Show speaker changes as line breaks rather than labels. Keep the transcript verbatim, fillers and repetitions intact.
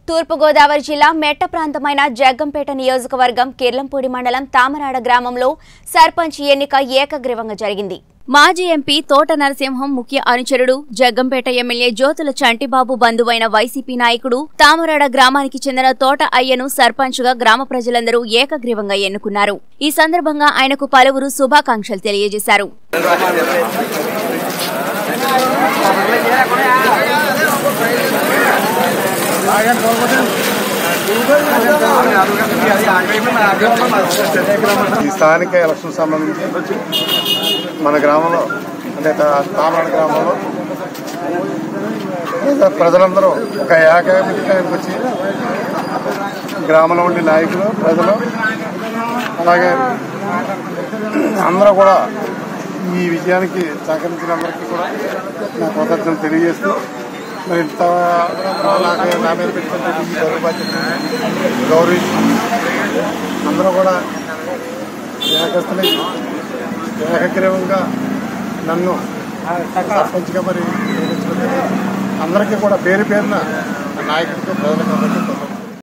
తూర్పు గోదావరి జిల్లా మెట్ట ప్రాంతమైన జగ్గంపేట నియోజకవర్గం కిర్లంపూడి మండలం తామరాడ గ్రామంలో సర్పంచ్ ఎన్నిక ఏకగ్రీవంగా జరిగింది. మాజీ ఎంపీ తోట నరసింహం ముఖ్య అనుచరుడు, జగ్గంపేట ఎమ్మెల్యే జ్యోతుల చంటిబాబు బంధువైన వైసీపీ నాయకుడు తామరాడ గ్రామానికి చెందిన తోట అయ్యను సర్పంచ్గా గ్రామ ప్రజలందరూ ఏకగ్రీవంగా ఎన్నుకున్నారు. ఈ సందర్భంగా ఆయనకు పలువురు శుభాకాంక్షలు తెలియజేశారు.
ఈ స్థానిక ఎలక్షన్ సంబంధించి మన గ్రామంలో అంటే తామరాడ గ్రామంలో ప్రజలందరూ ఒక ఏకాభిప్రాయానికి వచ్చి గ్రామంలో ఉండే నాయకులు, ప్రజలు, అలాగే అందరూ కూడా ఈ విజయానికి సహకరించిన అందరికీ కూడా నా కృతజ్ఞతలు తెలియజేస్తూ మరి ఇంత నాకు నా మీద పెట్టిన ఈ గౌరవ బాధ్యతను గౌరవించి అందరూ కూడా ఏకస్తులై ఏకగ్రీవంగా నన్ను సర్పంచ్గా మరి అందరికీ కూడా పేరు పేరున నాయకుడితో ప్రజలకు అందరికీ